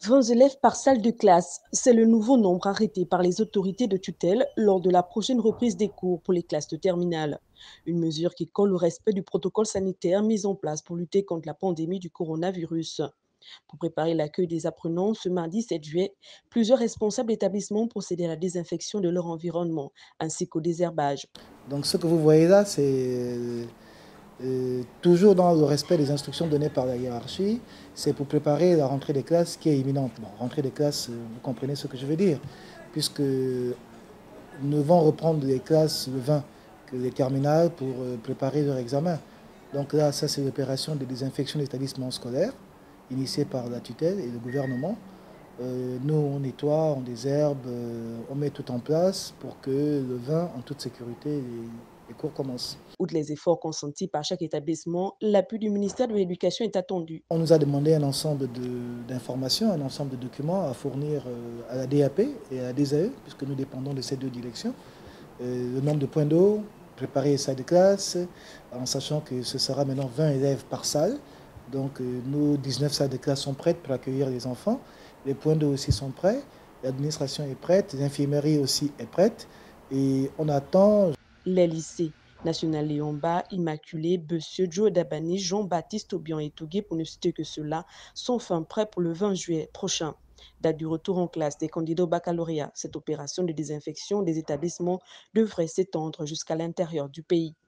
20 élèves par salle de classe, c'est le nouveau nombre arrêté par les autorités de tutelle lors de la prochaine reprise des cours pour les classes de terminale. Une mesure qui colle au respect du protocole sanitaire mis en place pour lutter contre la pandémie du coronavirus. Pour préparer l'accueil des apprenants ce mardi 7 juillet, plusieurs responsables d'établissements ont procédé à la désinfection de leur environnement ainsi qu'au désherbage. Donc ce que vous voyez là, c'est toujours dans le respect des instructions données par la hiérarchie. C'est pour préparer la rentrée des classes qui est imminente. Bon, rentrée des classes, vous comprenez ce que je veux dire, puisque nous vont reprendre les classes le 20, que les terminales pour préparer leur examen. Donc là, ça c'est l'opération de désinfection des établissements scolaires, initiée par la tutelle et le gouvernement. Nous, on nettoie, on désherbe, on met tout en place pour que le 20, en toute sécurité, les cours commencent. Outre les efforts consentis par chaque établissement, l'appui du ministère de l'Éducation est attendu. On nous a demandé un ensemble d'informations, un ensemble de documents à fournir à la DAP et à la DSAE, puisque nous dépendons de ces deux directions. Le nombre de points d'eau, préparer les salles de classe, en sachant que ce sera maintenant 20 élèves par salle. Donc nos 19 salles de classe sont prêtes pour accueillir les enfants. Les points d'eau aussi sont prêts, l'administration est prête, l'infirmerie aussi est prête. Et on attend. Les lycées National Léon-Bas, Immaculée, Bessieux, Joe Dabani, Jean-Baptiste Aubion et Touguet, pour ne citer que ceux-là, sont fin prêts pour le 20 juillet prochain. Date du retour en classe des candidats au baccalauréat. Cette opération de désinfection des établissements devrait s'étendre jusqu'à l'intérieur du pays.